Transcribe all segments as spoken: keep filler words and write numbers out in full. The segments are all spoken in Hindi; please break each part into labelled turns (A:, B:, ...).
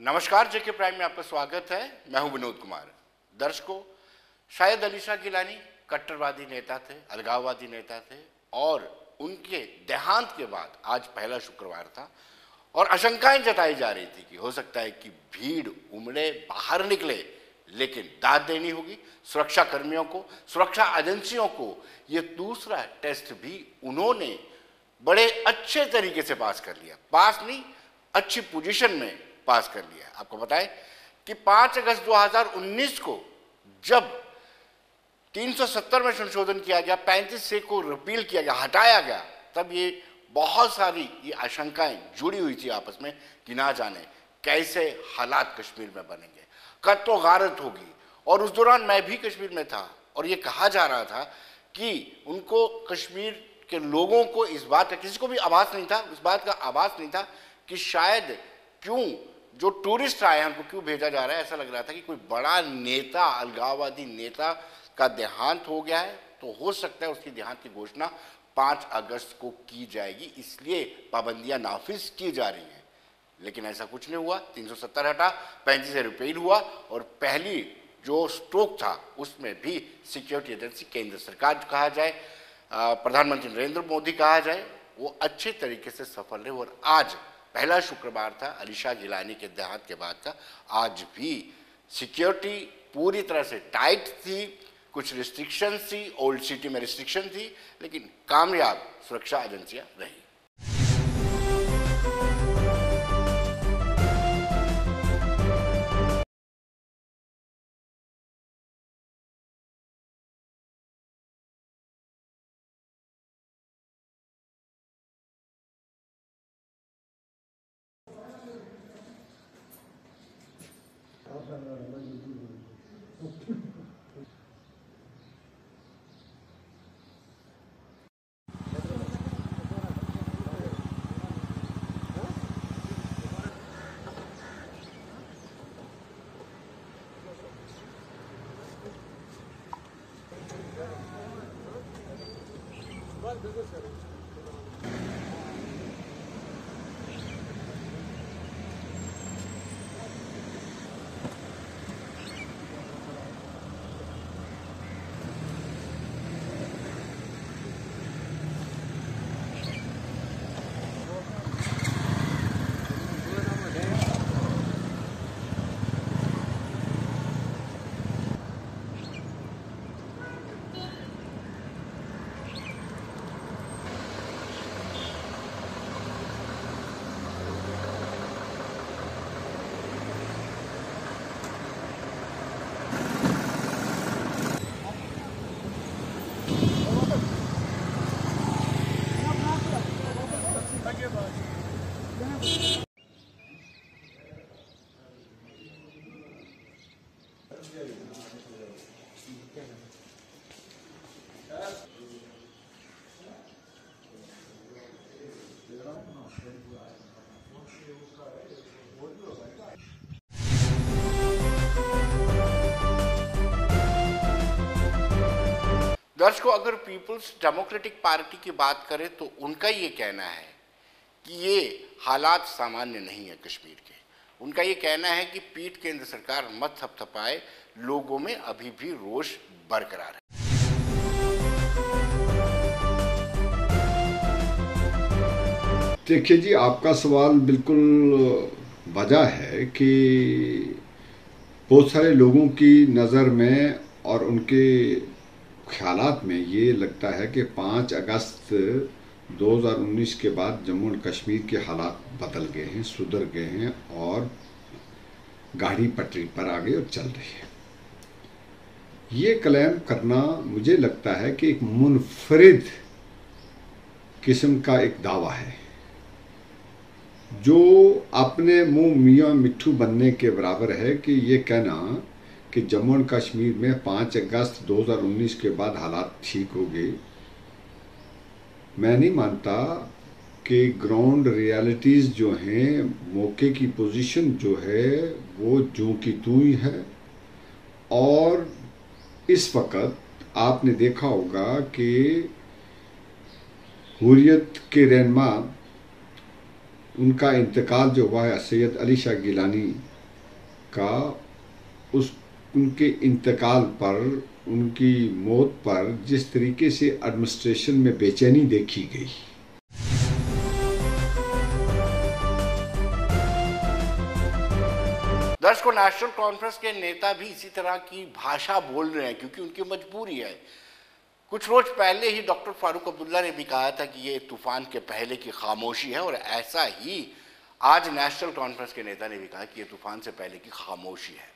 A: नमस्कार, जेके प्राइम में आपका स्वागत है। मैं हूं विनोद कुमार। दर्शकों, शायद अली शाह गिलानी कट्टरवादी नेता थे, अलगाववादी नेता थे और उनके देहांत के बाद आज पहला शुक्रवार था और आशंकाएं जताई जा रही थी कि हो सकता है कि भीड़ उमड़े, बाहर निकले, लेकिन दाद देनी होगी सुरक्षा कर्मियों को, सुरक्षा एजेंसियों को। ये दूसरा टेस्ट भी उन्होंने बड़े अच्छे तरीके से पास कर लिया। पास नहीं, अच्छी पोजीशन में पास कर लिया। आपको बताएं कि पाँच अगस्त दो हज़ार उन्नीस को जब तीन सौ सत्तर में संशोधन किया गया, पैंतीस से को रिपील किया गया, हटाया गया, तब ये बहुत सारी ये आशंकाएं जुड़ी हुई थी आपस में कि ना जाने कैसे हालात कश्मीर में बनेंगे, कत्तो गारत होगी। और उस दौरान मैं भी कश्मीर में था और ये कहा जा रहा था कि उनको, कश्मीर के लोगों को इस बात का, किसी को भी आभास नहीं था, इस बात का आभास नहीं था कि शायद क्यों जो टूरिस्ट आए हैं उनको क्यों भेजा जा रहा है। ऐसा लग रहा था कि कोई बड़ा नेता, अलगाववादी नेता का देहांत हो गया है, तो हो सकता है उसकी देहांत की घोषणा पाँच अगस्त को की जाएगी, इसलिए पाबंदियां नाफिज की जा रही हैं। लेकिन ऐसा कुछ नहीं हुआ। तीन सौ सत्तर हटा, पैंतीस से रिपील हुआ और पहली जो स्ट्रोक था उसमें भी सिक्योरिटी एजेंसी, केंद्र सरकार कहा जाए, प्रधानमंत्री नरेंद्र मोदी कहा जाए, वो अच्छे तरीके से सफल रहे। और आज पहला शुक्रवार था अली शाह गिलानी के देहांत के बाद का। आज भी सिक्योरिटी पूरी तरह से टाइट थी, कुछ रिस्ट्रिक्शन थी, ओल्ड सिटी में रिस्ट्रिक्शन थी, लेकिन कामयाब सुरक्षा एजेंसियां रही। दर्शकों, अगर पीपल्स डेमोक्रेटिक पार्टी की बात करें तो उनका ये कहना है कि ये हालात सामान्य नहीं है कश्मीर के। उनका ये कहना है कि पीठ केंद्र सरकार मत थपथपाए, लोगों में अभी भी रोष बरकरार है।
B: देखिए जी, आपका सवाल बिल्कुल वजह है कि बहुत सारे लोगों की नज़र में और उनके ख्यालात में ये लगता है कि पाँच अगस्त दो हज़ार उन्नीस के बाद जम्मू और कश्मीर के हालात बदल गए हैं, सुधर गए हैं और गाड़ी पटरी पर आ गई और चल रही है। ये क्लेम करना मुझे लगता है कि एक मुनफरिद किस्म का एक दावा है जो अपने मुंह मियाँ मिट्ठू बनने के बराबर है कि ये कहना कि जम्मू और कश्मीर में पाँच अगस्त दो हज़ार उन्नीस के बाद हालात ठीक हो गए। मैं नहीं मानता कि ग्राउंड रियलिटीज़ जो हैं, मौके की पोजीशन जो है वो जो की तू ही है। और इस वक्त आपने देखा होगा कि हुर्रियत के रहनुमा, उनका इंतकाल जो हुआ है सैयद अली शाह गिलानी का उस उनके इंतकाल पर, उनकी मौत पर जिस तरीके से एडमिनिस्ट्रेशन में बेचैनी देखी गई।
A: दर्शकों, नेशनल कॉन्फ्रेंस के नेता भी इसी तरह की भाषा बोल रहे हैं क्योंकि उनकी मजबूरी है। कुछ रोज पहले ही डॉक्टर फारूक अब्दुल्ला ने भी कहा था कि ये तूफान के पहले की खामोशी है, और ऐसा ही आज नेशनल कॉन्फ्रेंस के नेता ने भी कहा कि ये तूफान से पहले की खामोशी है।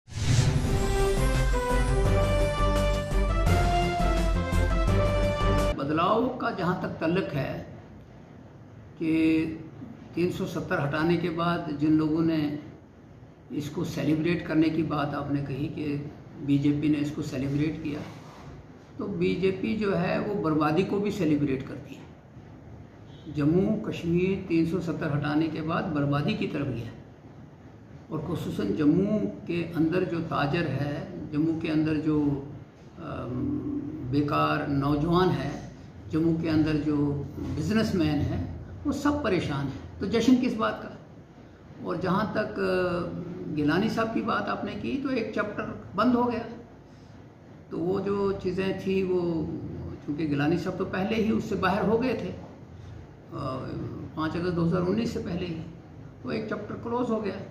C: बदलाव का जहाँ तक तल्लुक है कि तीन सौ सत्तर हटाने के बाद जिन लोगों ने इसको सेलिब्रेट करने की बात आपने कही कि बीजेपी ने इसको सेलिब्रेट किया, तो बीजेपी जो है वो बर्बादी को भी सेलिब्रेट करती है। जम्मू कश्मीर तीन सौ सत्तर हटाने के बाद बर्बादी की तरफ गया, और खुसूसन जम्मू के अंदर जो ताजर है, जम्मू के अंदर जो बेकार नौजवान है, जम्मू के अंदर जो बिजनेसमैन है, वो सब परेशान है। तो जश्न किस बात का? और जहाँ तक गिलानी साहब की बात आपने की, तो एक चैप्टर बंद हो गया। तो वो जो चीज़ें थी वो, चूँकि गिलानी साहब तो पहले ही उससे बाहर हो गए थे, पाँच अगस्त दो हज़ार उन्नीस से पहले ही, तो एक चैप्टर क्लोज हो गया।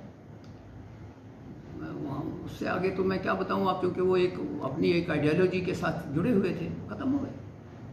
C: उससे आगे तो मैं क्या बताऊँ आप, क्योंकि वो एक अपनी एक आइडियोलॉजी के साथ जुड़े हुए थे, ख़त्म हो गए।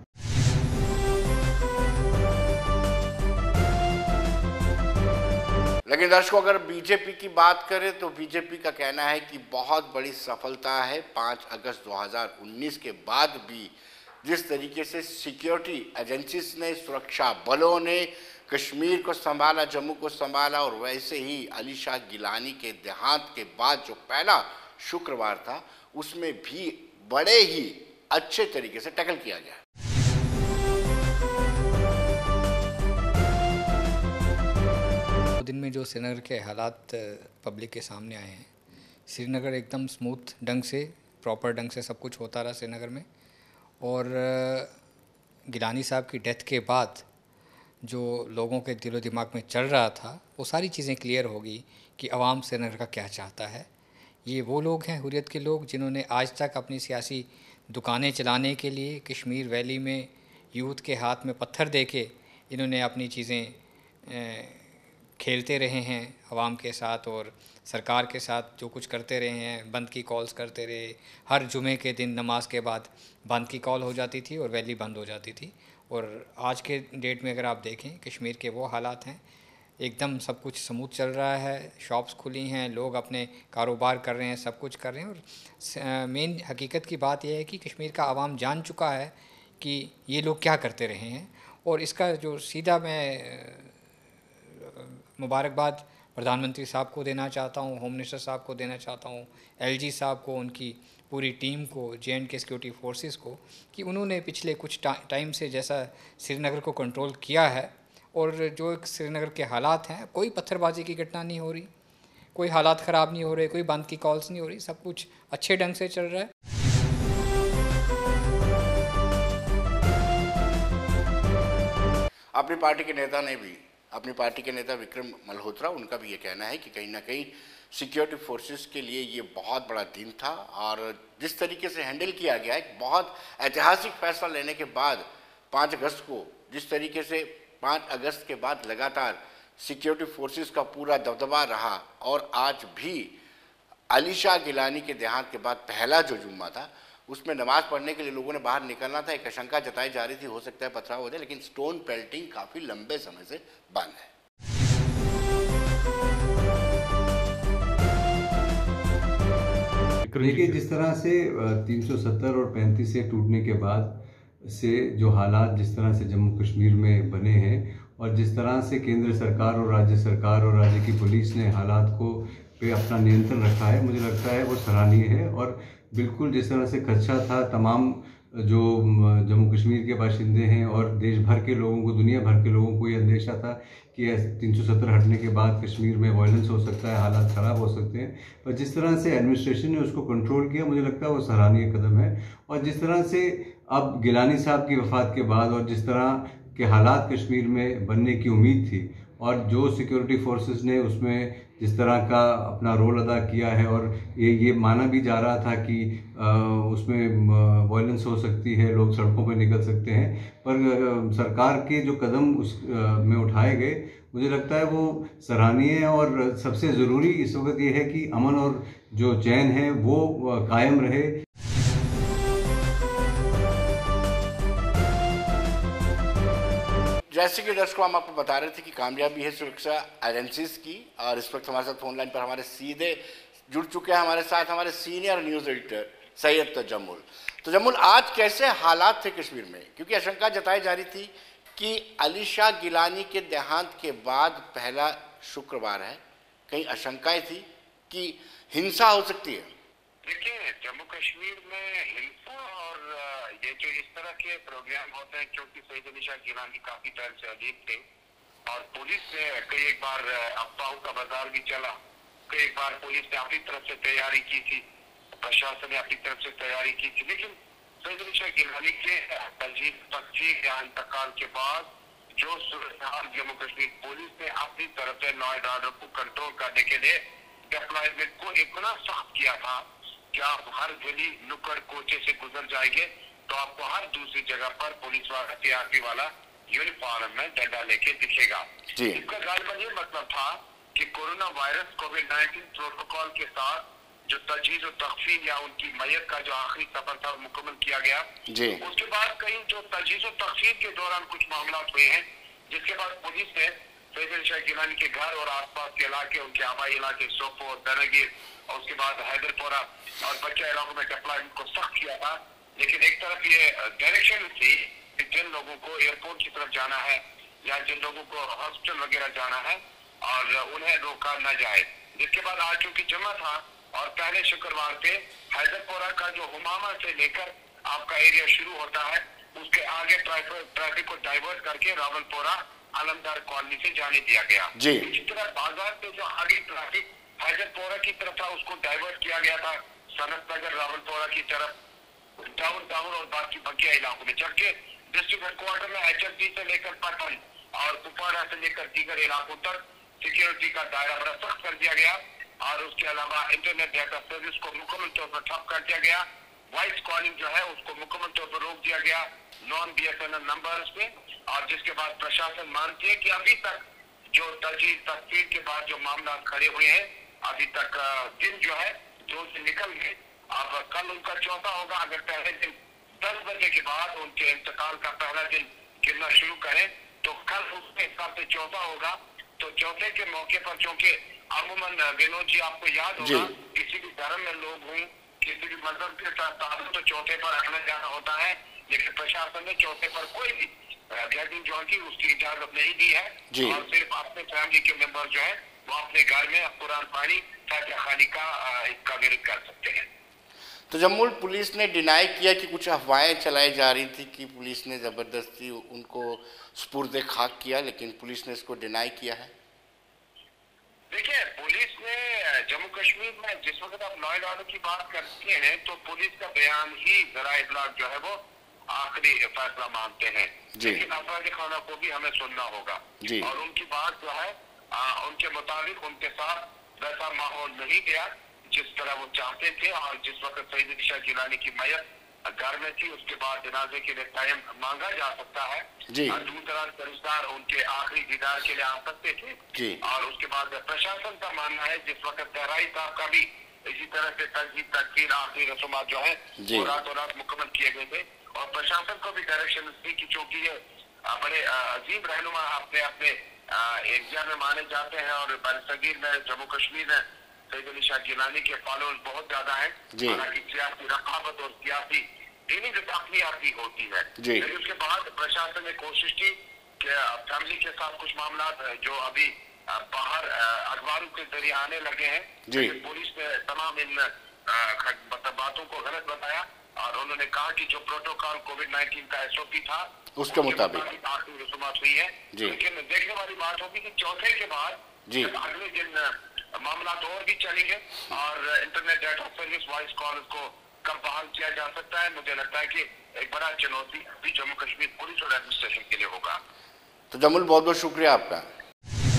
A: लेकिन दर्शकों, अगर बीजेपी की बात करें तो बीजेपी का कहना है कि बहुत बड़ी सफलता है पाँच अगस्त दो हज़ार उन्नीस के बाद भी जिस तरीके से सिक्योरिटी एजेंसीज ने, सुरक्षा बलों ने कश्मीर को संभाला, जम्मू को संभाला, और वैसे ही अली शाह गिलानी के देहांत के बाद जो पहला शुक्रवार था उसमें भी बड़े ही अच्छे तरीके से टैकल किया गया।
D: दिन में जो श्रीनगर के हालात पब्लिक के सामने आए हैं, श्रीनगर एकदम स्मूथ ढंग से, प्रॉपर ढंग से सब कुछ होता रहा श्रीनगर में। और गिलानी साहब की डेथ के बाद जो लोगों के दिलो दिमाग में चल रहा था, वो सारी चीज़ें क्लियर होगी कि अवाम श्रीनगर का क्या चाहता है। ये वो लोग हैं, हुर्रियत के लोग, जिन्होंने आज तक अपनी सियासी दुकानें चलाने के लिए कश्मीर वैली में यूथ के हाथ में पत्थर दे के इन्होंने अपनी चीज़ें खेलते रहे हैं अवाम के साथ, और सरकार के साथ जो कुछ करते रहे हैं, बंद की कॉल्स करते रहे। हर जुमे के दिन नमाज के बाद बंद की कॉल हो जाती थी और वैली बंद हो जाती थी। और आज के डेट में अगर आप देखें, कश्मीर के वो हालात हैं, एकदम सब कुछ स्मूथ चल रहा है, शॉप्स खुली हैं, लोग अपने कारोबार कर रहे हैं, सब कुछ कर रहे हैं। और मेन हकीकत की बात यह है कि कश्मीर का आवाम जान चुका है कि ये लोग क्या करते रहे हैं। और इसका जो सीधा मैं मुबारकबाद प्रधानमंत्री साहब को देना चाहता हूँ, होम मिनिस्टर साहब को देना चाहता हूँ, एलजी साहब को, उनकी पूरी टीम को, J and K security forces को, कि उन्होंने पिछले कुछ टाइम से जैसा श्रीनगर को कंट्रोल किया है। और जो श्रीनगर के हालात हैं, कोई पत्थरबाजी की घटना नहीं हो रही, कोई हालात ख़राब नहीं हो रहे, कोई बंद की कॉल्स नहीं हो रही, सब कुछ अच्छे ढंग से चल रहा है।
A: अपनी पार्टी के नेता ने भी, अपनी पार्टी के नेता विक्रम मल्होत्रा, उनका भी ये कहना है कि कहीं ना कहीं सिक्योरिटी फोर्सेस के लिए ये बहुत बड़ा दिन था, और जिस तरीके से हैंडल किया गया, एक बहुत ऐतिहासिक फैसला लेने के बाद पाँच अगस्त को, जिस तरीके से पाँच अगस्त के बाद लगातार सिक्योरिटी फोर्सेस का पूरा दबदबा रहा, और आज भी अली शाह गिलानी के देहांत के बाद पहला जो जुम्मा था उसमें नमाज पढ़ने के लिए लोगों ने बाहर निकलना था। एक आशंका जताई जा रही थी, हो सकता है पथराव हो जाए, लेकिन स्टोन पेल्टिंग काफ़ी लंबे समय से बंद है।
E: देखिए, जिस तरह से तीन सौ सत्तर और पैंतीस से टूटने के बाद से जो हालात जिस तरह से जम्मू कश्मीर में बने हैं, और जिस तरह से केंद्र सरकार और राज्य सरकार और राज्य की पुलिस ने हालात को पे अपना नियंत्रण रखा है, मुझे लगता है वो सराहनीय है। और बिल्कुल जिस तरह से खदशा था तमाम जो जम्मू कश्मीर के बाशिंदे हैं और देश भर के लोगों को, दुनिया भर के लोगों को ये अंदेशा था कि तीन सौ सत्तर हटने के बाद कश्मीर में वायलेंस हो सकता है, हालात ख़राब हो सकते हैं, पर जिस तरह से एडमिनिस्ट्रेशन ने उसको कंट्रोल किया, मुझे लगता है वो सराहनीय कदम है। और जिस तरह से अब गिलानी साहब की वफ़ात के बाद और जिस तरह के हालात कश्मीर में बनने की उम्मीद थी, और जो सिक्योरिटी फोर्सेस ने उसमें जिस तरह का अपना रोल अदा किया है, और ये ये माना भी जा रहा था कि आ, उसमें वायलेंस हो सकती है, लोग सड़कों पर निकल सकते हैं, पर आ, सरकार के जो कदम उस आ, में उठाए गए, मुझे लगता है वो सराहनीय है। और सबसे ज़रूरी इस वक्त ये है कि अमन और जो चैन है वो कायम रहे।
A: जैसे कि दर्शकों हम आपको बता रहे थे कि कामयाबी है सुरक्षा एजेंसीज की, और इस वक्त हमारे साथ फोन लाइन पर हमारे सीधे जुड़ चुके हैं हमारे साथ हमारे senior news editor Syed Tajammul. Tajammul, आज कैसे हालात थे कश्मीर में, क्योंकि आशंका जताई जा रही थी कि अली शाह गिलानी के देहांत के बाद पहला शुक्रवार है, कई आशंकाएं थी कि हिंसा हो सकती है।
F: देखिए, जम्मू कश्मीर में हिंसा और ये जो इस तरह के प्रोग्राम होते हैं, क्योंकि सैयद अली शाह गिलानी काफी टाइम से अजीब थे और पुलिस ने कई एक बार अफवाहों का बाजार भी चला, कई एक बार पुलिस ने अपनी तरफ से तैयारी की थी, प्रशासन ने अपनी तरफ से तैयारी की थी, लेकिन सैयद अली शाह गिलानी के तस्दीक या इंतकाल के बाद जो सूरत जम्मू कश्मीर पुलिस ने अपनी तरफ से लॉ एंड ऑर्डर को कंट्रोल करने के लिए डिप्लॉयमेंट को इतना सख्त किया था कि आप हर गली नुक्कड़ कोचे से गुजर जाएंगे तो आपको हर दूसरी जगह पर पुलिस वाला सीआरपी वाला यूनिफॉर्म में डंडा लेके दिखेगा। इसका गालिबन ये मतलब था कि corona virus covid nineteen protocol के साथ जो तजहीज और तकफीन या उनकी मैयत का जो आखिरी सफर था मुकम्मल किया गया, उसके बाद कहीं जो तजहीज और तकफीन के दौरान कुछ मामला हुए हैं, जिसके बाद पुलिस ने सैयद अली शाह गिलानी के घर और आसपास के इलाके, उनके आबाई इलाके सोपोर, दरगीर और उसके बाद हैदरपोरा और बच्चा इलाकों में डिप्लॉयमेंट को सख्त किया था। लेकिन एक तरफ ये डायरेक्शन थी कि जिन लोगों को एयरपोर्ट की तरफ जाना है या जिन लोगों को हॉस्पिटल वगैरह जाना है और उन्हें रोका न जाए। जिसके बाद आज चूंकि जमा था और पहले शुक्रवार से हैदरपोरा का जो हुमामा से लेकर आपका एरिया शुरू होता है, उसके आगे ट्रैफिक को डाइवर्ट करके रावलपोरा आलमदार कॉलोनी से जाने दिया गया। इसी तरह बाजार से जो आगे ट्रैफिक हैदरपोरा की तरफ था उसको डाइवर्ट किया गया था सनत नगर रावलपोरा की तरफ, टाउन टाउन और बाकी बकिया इलाकों में, जबकि डिस्ट्रिक्ट हेडक्वार्टर में एचएफडी से लेकर पटन और कुपवाड़ा से लेकर दीगर इलाकों तक सिक्योरिटी का दायरा बड़ा सख्त कर दिया गया और उसके अलावा इंटरनेट डाटा सर्विस को मुकम्मल तौर पर ठप कर दिया गया। वॉइस कॉलिंग जो है उसको मुकम्मल तौर पर रोक दिया गया नॉन बीएसएनएल नंबर्स पे, और जिसके बाद प्रशासन मानती है कि अभी तक जो तजहीज तस्वीर के बाद जो मामला खड़े हुए हैं, अभी तक दिन जो है दो से निकल गए। अब कल उनका चौथा होगा। अगर पहले दिन दस बजे के बाद उनके इंतकाल का पहला दिन गिरना शुरू करें तो कल उसके हिसाब से चौथा होगा। तो चौथे के मौके पर, चूंकि अमूमन विनोद जी आपको याद होगा, किसी भी धर्म में लोग हों, किसी भी मजहब के साथ ताल्लुक तो चौथे पर आना जाना होता है, लेकिन प्रशासन ने चौथे पर कोई भी गैदरिंग जो की उसकी इजाजत नहीं दी है और सिर्फ अपने फैमिली के मेंबर जो है वो अपने घर में कुरान पानी फातिहा खानी का इसका विरोध कर सकते हैं।
A: तो जम्मू पुलिस ने डिनाई किया कि कुछ अफवाहें चलाई जा रही थी कि पुलिस ने ज़बरदस्ती उनको सुपुर्द खाक किया, लेकिन पुलिस ने इसको डिनाई किया है।
F: देखिए, पुलिस ने जम्मू कश्मीर में जिस वक्त आप लॉ एंड ऑर्डर की बात करते हैं तो पुलिस का बयान ही जरा इब्लाग जो है वो आखिरी फैसला मानते हैं, लेकिन अफवाह खाना को भी हमें सुनना होगा और उनकी बात जो है आ, उनके मुताबिक उनके साथ वैसा माहौल नहीं गया जिस तरह वो चाहते थे। और जिस वक्त सैयद अली शाह गिलानी की मैयत घर में थी, उसके बाद जनाजे के लिए टाइम मांगा जा सकता है, दूर दराज के रिश्तेदार उनके आखिरी दीदार के लिए आ सकते थे। और उसके बाद प्रशासन का मानना है जिस वक्त तहराई साहब का भी इसी तरह से तजहीज तकफीर आखिरी रसूमात जो है वो रातों रात मुकम्मल किए गए थे और प्रशासन को भी डायरेक्शन थी कि चूंकि ये बड़े अजीब रहनुमा अपने अपने एरिया में माने जाते हैं और बरसगीर में जम्मू कश्मीर में सैयद अली शाह गिलानी के फॉलोअर्स बहुत ज्यादा हैं, हालांकि सियासी रकाबत और सियासी ट्रेनिंग अपनी आपकी होती है। लेकिन उसके बाद प्रशासन ने कोशिश की कि फैमिली के साथ कुछ मामला जो अभी बाहर अखबारों के जरिए आने लगे हैं, पुलिस ने तमाम इन बातों को गलत बताया और उन्होंने कहा कि जो प्रोटोकॉल कोविड नाइन्टीन का एसओपी था
A: उसके मुताबिक
F: आखिरी रसूमात हुई है। लेकिन देखने वाली बात होगी कि चौथे के बाद अगले दिन मामला तो और भी चलेंगे और internet data service voice call को कब बहाल किया जा सकता है, मुझे लगता है कि एक बड़ा चुनौती अभी जम्मू कश्मीर पुलिस और एडमिनिस्ट्रेशन के लिए होगा।
A: तो जमुल, बहुत बहुत शुक्रिया आपका।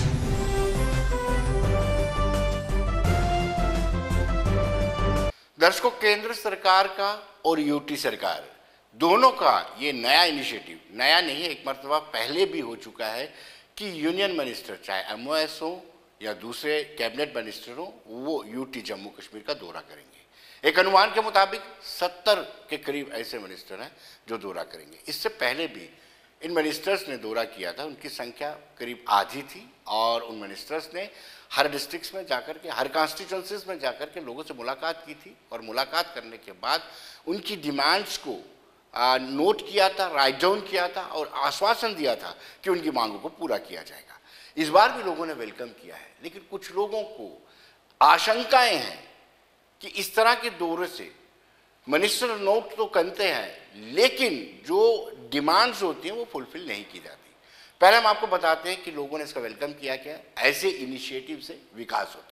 A: दर्शकों, केंद्र सरकार का और यूटी सरकार दोनों का ये नया इनिशिएटिव, नया नहीं है, एक मरतबा पहले भी हो चुका है कि यूनियन मिनिस्टर चाहे एमओएस हो या दूसरे कैबिनेट मिनिस्टर हो, वो यूटी जम्मू कश्मीर का दौरा करेंगे। एक अनुमान के मुताबिक सत्तर के करीब ऐसे मिनिस्टर हैं जो दौरा करेंगे। इससे पहले भी इन मिनिस्टर्स ने दौरा किया था, उनकी संख्या करीब आधी थी और उन मिनिस्टर्स ने हर डिस्ट्रिक्ट्स में जाकर के, हर कॉन्स्टिट्यूंसीज में जाकर के लोगों से मुलाकात की थी और मुलाकात करने के बाद उनकी डिमांड्स को आ, नोट किया था, राइट डाउन किया था और आश्वासन दिया था कि उनकी मांगों को पूरा किया जाएगा। इस बार भी लोगों ने वेलकम किया है, लेकिन कुछ लोगों को आशंकाएं हैं कि इस तरह के दौरे से मिनिस्टर नोट तो करते हैं लेकिन जो डिमांड्स होती हैं वो फुलफिल नहीं की जाती। पहले हम आपको बताते हैं कि लोगों ने इसका वेलकम किया क्या है। ऐसे इनिशिएटिव से विकास होता है।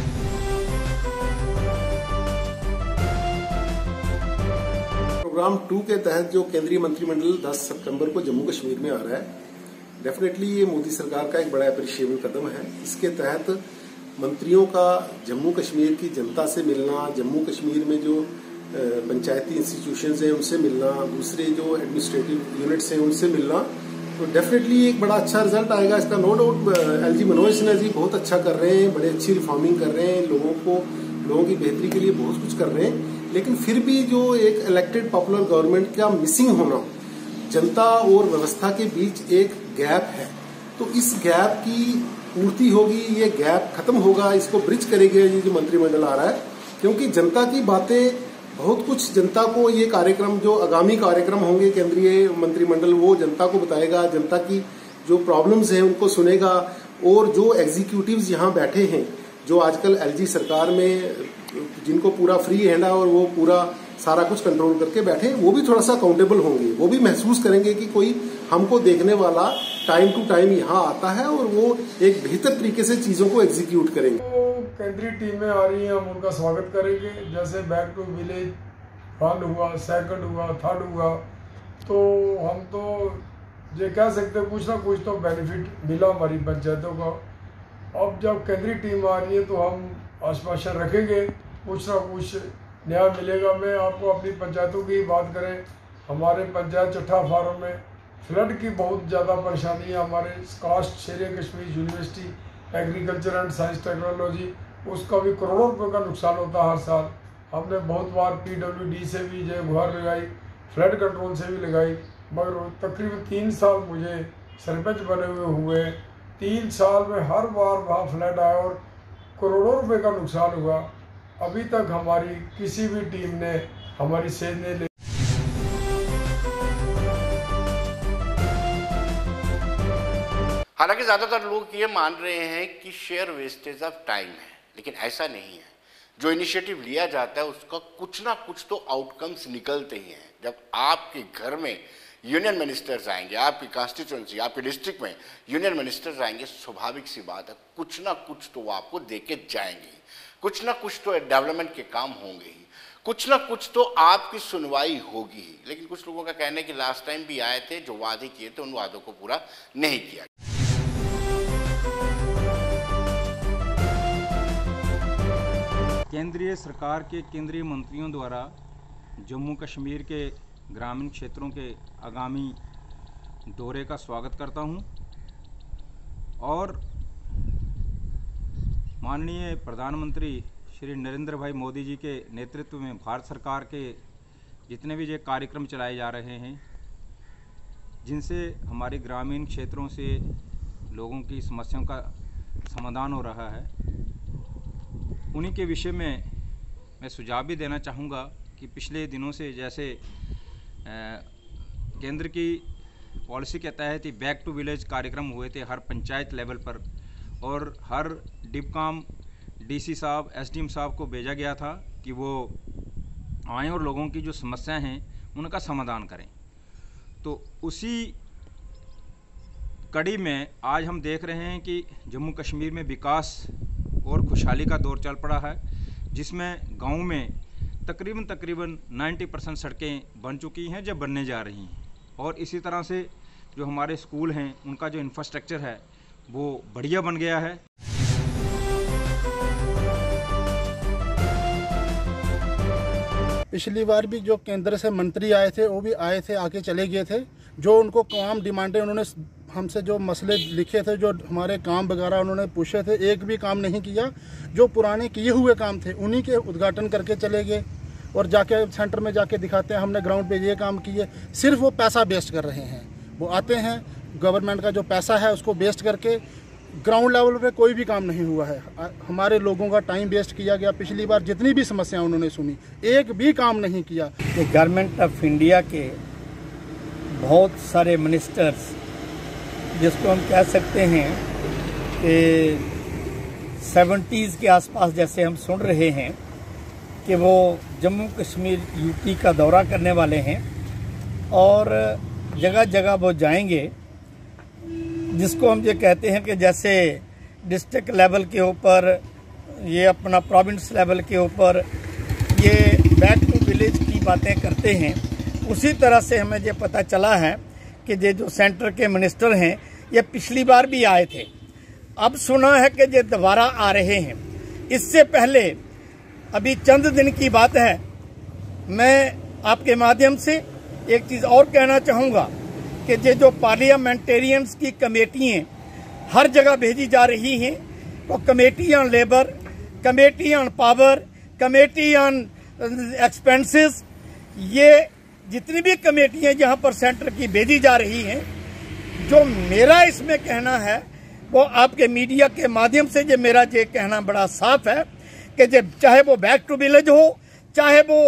G: प्रोग्राम टू के तहत जो केंद्रीय मंत्रिमंडल दस सितंबर को जम्मू कश्मीर में आ रहा है, डेफिनेटली ये मोदी सरकार का एक बड़ा अप्रिशिएबल कदम है। इसके तहत मंत्रियों का जम्मू कश्मीर की जनता से मिलना, जम्मू कश्मीर में जो पंचायती इंस्टीट्यूशंस हैं उनसे मिलना, दूसरे जो एडमिनिस्ट्रेटिव यूनिट्स हैं उनसे मिलना, तो डेफिनेटली एक बड़ा अच्छा रिजल्ट आएगा इसका। No doubt LG Manoj Sinha ji बहुत अच्छा कर रहे हैं, बड़े अच्छी रिफॉर्मिंग कर रहे हैं, लोगों को लोगों की बेहतरी के लिए बहुत कुछ कर रहे हैं, लेकिन फिर भी जो एक इलेक्टेड पॉपुलर गवर्नमेंट का मिसिंग होना, जनता और व्यवस्था के बीच एक गैप है, तो इस गैप की पूर्ति होगी, ये गैप खत्म होगा, इसको ब्रिज करेगा ये जो मंत्रिमंडल आ रहा है। क्योंकि जनता की बातें बहुत कुछ, जनता को ये कार्यक्रम जो आगामी कार्यक्रम होंगे केंद्रीय मंत्रिमंडल वो जनता को बताएगा, जनता की जो प्रॉब्लम्स हैं उनको सुनेगा, और जो एग्जीक्यूटिव्स यहाँ बैठे हैं जो आजकल एलजी सरकार में जिनको पूरा फ्री हैंड है और वो पूरा सारा कुछ कंट्रोल करके बैठे, वो भी थोड़ा सा अकाउंटेबल होंगे, वो भी महसूस करेंगे कि कोई हमको देखने वाला टाइम टू टाइम यहाँ आता है और वो एक बेहतर तरीके से चीजों को एग्जीक्यूट करेंगे।
H: तो केंद्रीय टीमें आ रही हैं, हम उनका स्वागत करेंगे। जैसे बैक टू विलेज फंड हुआ, सेकंड हुआ, थर्ड हुआ, तो हम तो ये कह सकते हैं कुछ ना कुछ तो बेनिफिट मिला हमारी पंचायतों का। अब जब केंद्रीय टीम आ रही है तो हम आश्वासन रखेंगे कुछ ना कुछ नया मिलेगा। मैं आपको अपनी पंचायतों की बात करें, हमारे पंचायत चट्ठा फार्म में फ्लड की बहुत ज़्यादा परेशानी है। हमारे कास्ट Sher Kashmir university agriculture and science technology, उसका भी करोड़ों रुपए का नुकसान होता है हर साल। हमने बहुत बार पीडब्ल्यूडी से भी जो गुहार लगाई, फ्लड कंट्रोल से भी लगाई, मगर तकरीबन तीन साल मुझे सरपंच बने हुए हुए, तीन साल में हर बार वहाँ फ्लड आया और करोड़ों रुपए का नुकसान हुआ। अभी तक हमारी किसी भी टीम ने हमारी सेध नहीं ली।
A: हालांकि ज़्यादातर लोग ये मान रहे हैं कि शेयर वेस्टेज ऑफ टाइम है, लेकिन ऐसा नहीं है। जो इनिशिएटिव लिया जाता है उसका कुछ ना कुछ तो आउटकम्स निकलते ही हैं। जब आपके घर में यूनियन मिनिस्टर्स आएंगे, आपकी कॉन्स्टिट्यूंसी, आपके डिस्ट्रिक्ट में यूनियन मिनिस्टर्स आएंगे, स्वाभाविक सी बात है कुछ ना कुछ तो वो आपको दे के जाएंगे, कुछ ना कुछ तो डेवलपमेंट के काम होंगे ही, कुछ ना कुछ तो आपकी सुनवाई होगी ही। लेकिन कुछ लोगों का कहना है कि लास्ट टाइम भी आए थे, जो वादे किए थे उन वादों को पूरा नहीं किया।
I: केंद्रीय सरकार के केंद्रीय मंत्रियों द्वारा जम्मू कश्मीर के ग्रामीण क्षेत्रों के आगामी दौरे का स्वागत करता हूं और माननीय प्रधानमंत्री श्री नरेंद्र भाई मोदी जी के नेतृत्व में भारत सरकार के जितने भी ये कार्यक्रम चलाए जा रहे हैं, जिनसे हमारे ग्रामीण क्षेत्रों से लोगों की समस्याओं का समाधान हो रहा है, उन्हीं के विषय में मैं सुझाव भी देना चाहूँगा कि पिछले दिनों से जैसे केंद्र की पॉलिसी के तहत ही बैक टू विलेज कार्यक्रम हुए थे हर पंचायत लेवल पर, और हर डिपकाम डीसी साहब, एसडीएम साहब को भेजा गया था कि वो आएँ और लोगों की जो समस्याएं हैं उनका समाधान करें। तो उसी कड़ी में आज हम देख रहे हैं कि जम्मू कश्मीर में विकास और खुशहाली का दौर चल पड़ा है, जिसमें गाँव में तकरीबन तकरीबन नब्बे परसेंट सड़कें बन चुकी हैं, जब बनने जा रही हैं, और इसी तरह से जो हमारे स्कूल हैं उनका जो इंफ्रास्ट्रक्चर है वो बढ़िया बन गया है।
J: पिछली बार भी जो केंद्र से मंत्री आए थे वो भी आए थे, आके चले गए थे। जो उनको काम डिमांडें उन्होंने हमसे जो मसले लिखे थे, जो हमारे काम वगैरह उन्होंने पूछे थे, एक भी काम नहीं किया। जो पुराने किए हुए काम थे उन्हीं के उद्घाटन करके चले गए और जाके सेंटर में जाके दिखाते हैं हमने ग्राउंड पे ये काम किए। सिर्फ वो पैसा वेस्ट कर रहे हैं। वो आते हैं, गवर्नमेंट का जो पैसा है उसको वेस्ट करके ग्राउंड लेवल पे कोई भी काम नहीं हुआ है। हमारे लोगों का टाइम वेस्ट किया गया। पिछली बार जितनी भी समस्याएं उन्होंने सुनी, एक भी काम नहीं किया।
K: कि गवर्नमेंट ऑफ इंडिया के बहुत सारे मिनिस्टर्स, जिसको हम कह सकते हैं कि सेवेंटीज़ के आसपास जैसे हम सुन रहे हैं कि वो जम्मू कश्मीर यूटी का दौरा करने वाले हैं और जगह जगह वो जाएंगे, जिसको हम ये कहते हैं कि जैसे डिस्ट्रिक्ट लेवल के ऊपर, ये अपना प्रोविंस लेवल के ऊपर ये बैक टू विलेज की बातें करते हैं। उसी तरह से हमें ये पता चला है कि ये जो सेंटर के मिनिस्टर हैं ये पिछली बार भी आए थे। अब सुना है कि ये दोबारा आ रहे हैं। इससे पहले अभी चंद दिन की बात है, मैं आपके माध्यम से एक चीज़ और कहना चाहूँगा कि ये जो पार्लियामेंटेरियंस की कमेटियाँ हर जगह भेजी जा रही हैं, वो committee on labour, committee on power, committee on expenses, ये जितनी भी कमेटियाँ जहाँ पर सेंटर की भेजी जा रही हैं, जो मेरा इसमें कहना है वो आपके मीडिया के माध्यम से ये मेरा ये कहना बड़ा साफ है कि चाहे वो बैक टू विलेज हो, चाहे वो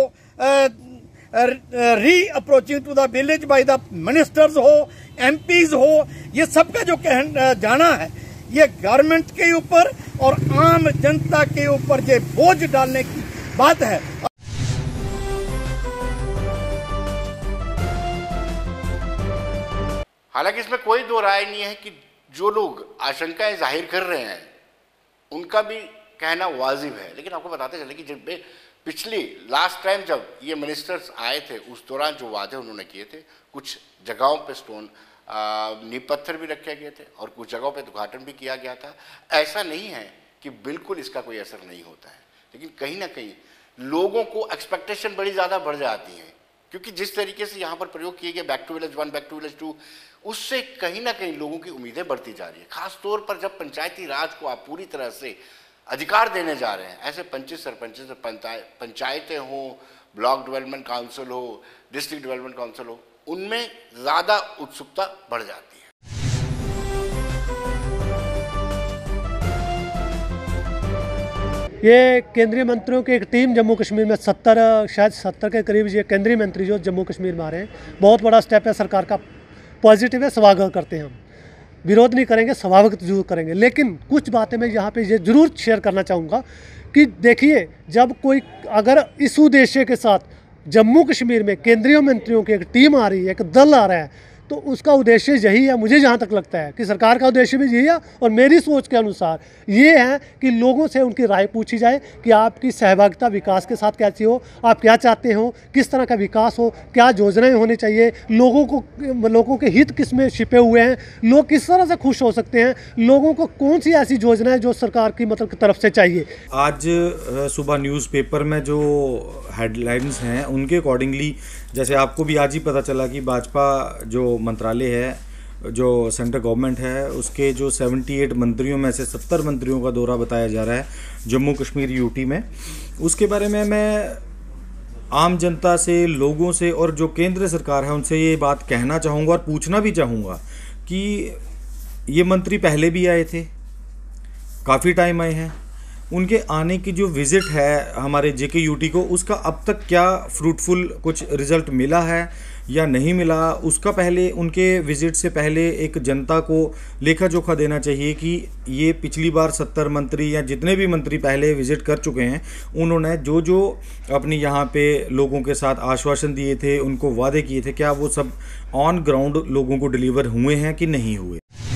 K: re approaching to the village by the ministers हो, एमपीज हो, ये सबका जो कह जाना है ये गवर्नमेंट के ऊपर और आम जनता के ऊपर ये बोझ डालने की बात है।
A: हालांकि इसमें कोई दो राय नहीं है कि जो लोग आशंकाएं जाहिर कर रहे हैं उनका भी कहना वाजिब है। लेकिन आपको बताते चले कि जब पिछली लास्ट टाइम जब ये मिनिस्टर्स आए थे उस दौरान जो वादे उन्होंने किए थे, कुछ जगहों पे स्टोन नींव पत्थर भी रखे गए थे और कुछ जगहों पे उद्घाटन भी किया गया था। ऐसा नहीं है कि बिल्कुल इसका कोई असर नहीं होता है, लेकिन कहीं ना कहीं लोगों को एक्सपेक्टेशन बड़ी ज़्यादा बढ़ जाती है, क्योंकि जिस तरीके से यहाँ पर प्रयोग किए गए back to village one, back to village two, उससे कहीं ना कहीं लोगों की उम्मीदें बढ़ती जा रही है। खास तौर पर जब पंचायती राज को आप पूरी तरह से अधिकार देने जा रहे हैं, ऐसे पंचायत सरपंच पंचायतें हो, ब्लॉक डेवलपमेंट काउंसिल हो, डिस्ट्रिक्ट डेवलपमेंट काउंसिल हो, उनमें ज़्यादा उत्सुकता बढ़ जाती है।
L: ये केंद्रीय मंत्रियों की एक टीम जम्मू कश्मीर में सत्तर शायद सत्तर के करीब ये केंद्रीय मंत्री जो जम्मू कश्मीर में आ रहे हैं, बहुत बड़ा स्टेप है सरकार का, पॉजिटिव है, स्वागत करते हैं हम, विरोध नहीं करेंगे, स्वागत जरूर करेंगे। लेकिन कुछ बातें मैं यहाँ पे ये जरूर शेयर करना चाहूँगा कि देखिए, जब कोई अगर इस उद्देश्य के साथ जम्मू कश्मीर में केंद्रीय मंत्रियों की एक टीम आ रही है, एक दल आ रहा है, तो उसका उद्देश्य यही है, मुझे जहाँ तक लगता है कि सरकार का उद्देश्य भी यही है और मेरी सोच के अनुसार ये है कि लोगों से उनकी राय पूछी जाए कि आपकी सहभागिता विकास के साथ कैसी हो, आप क्या चाहते हो, किस तरह का विकास हो, क्या योजनाएं होनी चाहिए, लोगों को लोगों के हित किस में छिपे हुए हैं, लोग किस तरह से खुश हो सकते हैं, लोगों को कौन सी ऐसी योजनाएं जो सरकार की मतलब तरफ से चाहिए। आज
M: सुबह न्यूज़पेपर में जो हेडलाइंस हैं उनके अकॉर्डिंगली, जैसे आपको भी आज ही पता चला कि भाजपा जो मंत्रालय है, जो सेंट्रल गवर्नमेंट है, उसके जो अठहत्तर मंत्रियों में से सत्तर मंत्रियों का दौरा बताया जा रहा है जम्मू कश्मीर यूटी में। उसके बारे में मैं आम जनता से, लोगों से और जो केंद्र सरकार है उनसे ये बात कहना चाहूँगा और पूछना भी चाहूँगा कि ये मंत्री पहले भी आए थे, काफ़ी टाइम आए हैं, उनके आने की जो विज़िट है हमारे जेके यूटी को, उसका अब तक क्या फ्रूटफुल कुछ रिज़ल्ट मिला है या नहीं मिला, उसका पहले उनके विज़िट से पहले एक जनता को लेखा जोखा देना चाहिए कि ये पिछली बार सत्तर मंत्री या जितने भी मंत्री पहले विज़िट कर चुके हैं, उन्होंने जो जो अपनी यहाँ पे लोगों के साथ आश्वासन दिए थे, उनको वादे किए थे, क्या वो सब ऑन ग्राउंड लोगों को डिलीवर हुए हैं कि नहीं हुए।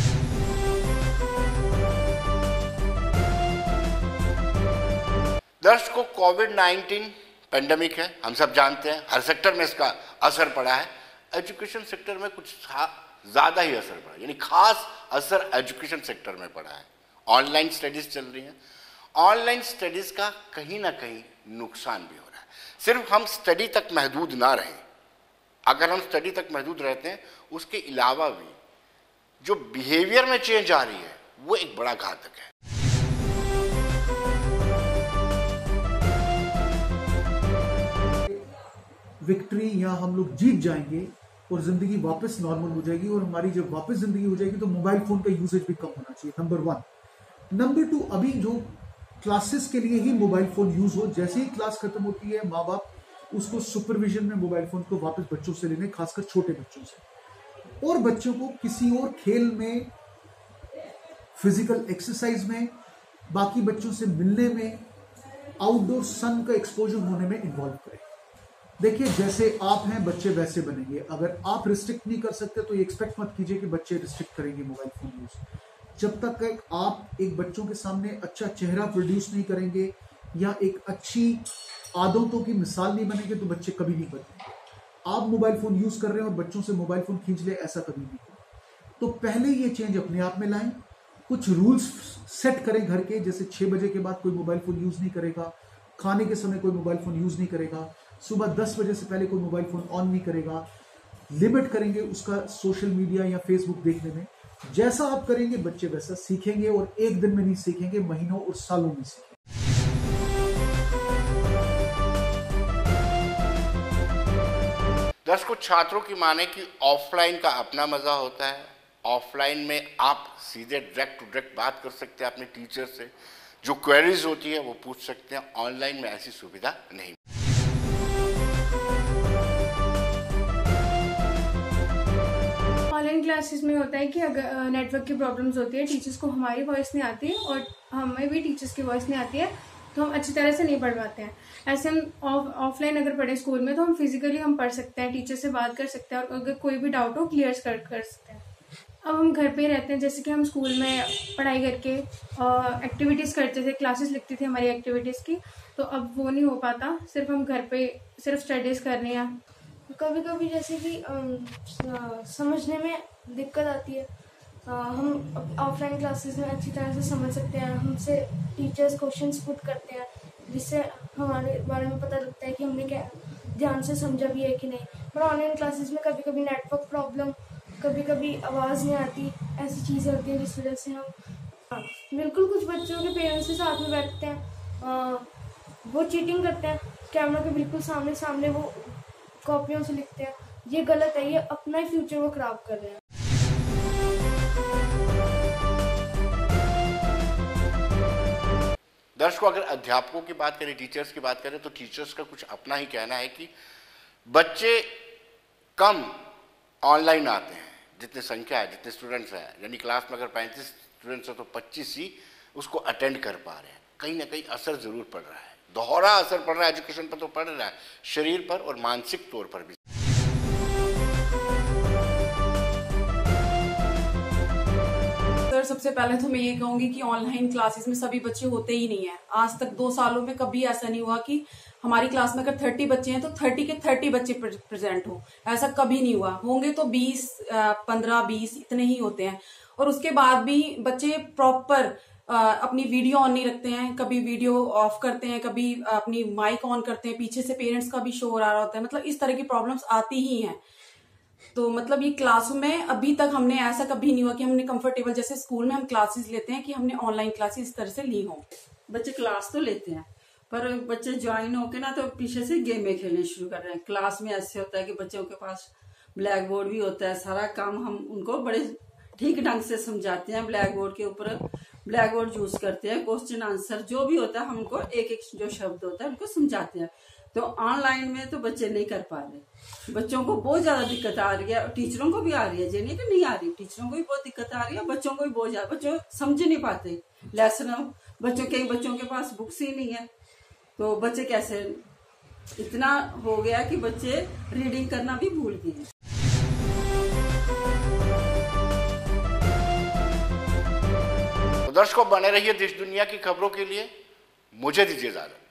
A: दर्शकों, कोविड नाइन्टीन पेंडेमिक है, हम सब जानते हैं, हर सेक्टर में इसका असर पड़ा है। एजुकेशन सेक्टर में कुछ ज़्यादा ही असर पड़ा, यानी खास असर एजुकेशन सेक्टर में पड़ा है। ऑनलाइन स्टडीज़ चल रही हैं, ऑनलाइन स्टडीज़ का कहीं ना कहीं नुकसान भी हो रहा है। सिर्फ हम स्टडी तक महदूद ना रहें। अगर हम स्टडी तक महदूद रहते हैं, उसके अलावा भी जो बिहेवियर में चेंज आ रही है वो एक बड़ा घातक है।
N: विक्ट्री या हम लोग जीत जाएंगे और जिंदगी वापस नॉर्मल हो जाएगी, और हमारी जब वापस जिंदगी हो जाएगी तो मोबाइल फोन का यूसेज भी कम होना चाहिए, नंबर वन। नंबर टू, अभी जो क्लासेस के लिए ही मोबाइल फोन यूज हो, जैसे ही क्लास खत्म होती है माँ बाप उसको सुपरविजन में मोबाइल फोन को वापस बच्चों से लेने, खासकर छोटे बच्चों से, और बच्चों को किसी और खेल में, फिजिकल एक्सरसाइज में, बाकी बच्चों से मिलने में, आउटडोर सन का एक्सपोजर होने में इन्वॉल्व करें। देखिए, जैसे आप हैं बच्चे वैसे बनेंगे। अगर आप रिस्ट्रिक्ट नहीं कर सकते तो ये एक्सपेक्ट मत कीजिए कि बच्चे रिस्ट्रिक्ट करेंगे मोबाइल फोन यूज। जब तक आप एक बच्चों के सामने अच्छा चेहरा प्रोड्यूस नहीं करेंगे या एक अच्छी आदतों की मिसाल नहीं बनेंगे तो बच्चे कभी नहीं बनेंगे। आप मोबाइल फोन यूज कर रहे हैं और बच्चों से मोबाइल फोन खींच ले, ऐसा कभी नहीं होगा। तो पहले ये चेंज अपने आप में लाएं, कुछ रूल्स सेट करें घर के, जैसे छह बजे के बाद कोई मोबाइल फोन यूज नहीं करेगा, खाने के समय कोई मोबाइल फोन यूज नहीं करेगा, सुबह दस बजे से पहले कोई मोबाइल फोन ऑन नहीं करेगा, लिमिट करेंगे उसका सोशल मीडिया या फेसबुक देखने में। जैसा आप करेंगे बच्चे वैसा सीखेंगे, और एक दिन में नहीं सीखेंगे, महीनों और सालों में सीखेंगे।
A: दर्शकों, छात्रों की माने कि ऑफलाइन का अपना मजा होता है। ऑफलाइन में आप सीधे डायरेक्ट टू डायरेक्ट बात कर सकते हैं अपने टीचर से, जो क्वेरीज होती है वो पूछ सकते हैं। ऑनलाइन में ऐसी सुविधा नहीं।
O: ऑनलाइन क्लासेस में होता है कि अगर नेटवर्क की प्रॉब्लम्स होती है, टीचर्स को हमारी वॉइस नहीं आती है और हमें भी टीचर्स की वॉइस नहीं आती है, तो हम अच्छी तरह से नहीं पढ़ पाते हैं। ऐसे हम ऑफलाइन अगर पढ़े स्कूल में तो हम फिजिकली हम पढ़ सकते हैं, टीचर से बात कर सकते हैं, और अगर कोई भी डाउट हो क्लियर कर कर सकते हैं। अब हम घर पे ही रहते हैं, जैसे कि हम स्कूल में पढ़ाई करके एक्टिविटीज़ करते थे, क्लासेस लिखती थी हमारी एक्टिविटीज़ की, तो अब वो नहीं हो पाता। सिर्फ हम घर पे सिर्फ स्टडीज़ करने हैं।
P: कभी कभी जैसे कि समझने में दिक्कत आती है, आ, हम ऑफलाइन क्लासेस में अच्छी तरह से समझ सकते हैं, हमसे टीचर्स क्वेश्चंस पुट करते हैं, जिससे हमारे बारे में पता लगता है कि हमने क्या ध्यान से समझा भी है कि नहीं। पर ऑनलाइन क्लासेस में कभी कभी नेटवर्क प्रॉब्लम, कभी कभी आवाज़ नहीं आती, ऐसी चीज़ें होती हैं जिस वजह से हम हाँ, बिल्कुल कुछ बच्चों के पेरेंट्स के साथ में बैठते हैं, आ, वो चीटिंग करते हैं, कैमरा के बिल्कुल saamne सामने वो कॉपियों से लिखते हैं। ये गलत है, ये अपना ही फ्यूचर वो खराब कर रहे हैं।
A: दर्शकों, अगर अध्यापकों की बात करें, टीचर्स की बात करें, तो टीचर्स का कुछ अपना ही कहना है कि बच्चे कम ऑनलाइन आते हैं, जितनी संख्या है, जितने स्टूडेंट्स हैं, यानी क्लास में अगर पैंतीस स्टूडेंट्स हैं तो पच्चीस ही उसको अटेंड कर पा रहे हैं। कहीं ना कहीं असर जरूर पड़ रहा है, दोहरा असर पड़ रहा है, एजुकेशन पर तो पड़ रहा है, शरीर पर और मानसिक तौर पर भी।
Q: सर, सबसे पहले तो मैं ये कहूंगी कि ऑनलाइन क्लासेस में सभी बच्चे होते ही नहीं है। आज तक दो सालों में कभी ऐसा नहीं हुआ कि हमारी क्लास में अगर तीस बच्चे हैं तो तीस के तीस बच्चे प्रेजेंट हो, ऐसा कभी नहीं हुआ। होंगे तो बीस, पंद्रह, बीस इतने ही होते हैं। और उसके बाद भी बच्चे प्रॉपर अपनी वीडियो ऑन नहीं रखते हैं, कभी वीडियो ऑफ करते हैं, कभी अपनी माइक ऑन करते हैं, पीछे से पेरेंट्स का भी शोर आ रहा होता है। मतलब इस तरह की प्रॉब्लम्स आती ही हैं। तो मतलब ये क्लासों में अभी तक हमने ऐसा कभी नहीं हुआ कि हमने कंफर्टेबल, जैसे स्कूल में हम क्लासेस लेते हैं, कि हमने ऑनलाइन क्लासेस इस तरह से ली हों।
R: बच्चे क्लास तो लेते हैं, पर बच्चे ज्वाइन होके ना तो पीछे से गेमें खेलने शुरू कर रहे हैं। क्लास में ऐसे होता है कि बच्चों के पास ब्लैक बोर्ड भी होता है, सारा काम हम उनको बड़े ठीक ढंग से समझाते हैं। ब्लैक बोर्ड के ऊपर ब्लैक बोर्ड यूज करते हैं, क्वेश्चन आंसर जो भी होता है हम उनको एक एक जो शब्द होता है उनको समझाते हैं। तो ऑनलाइन में तो बच्चे नहीं कर पा रहे, बच्चों को बहुत ज्यादा दिक्कत आ रही है, टीचरों को भी आ रही है, ये नहीं कि नहीं आ रही, टीचरों को भी बहुत दिक्कत आ रही है, बच्चों को भी बहुत ज्यादा, बच्चों समझ नहीं पाते लेसन। बच्चों कई बच्चों के पास बुक्स ही नहीं है, तो बच्चे कैसे, इतना हो गया कि बच्चे रीडिंग करना भी भूल गए।
A: दर्शकों, बने रहिए देश दुनिया की खबरों के लिए। मुझे दीजिए इजाजत।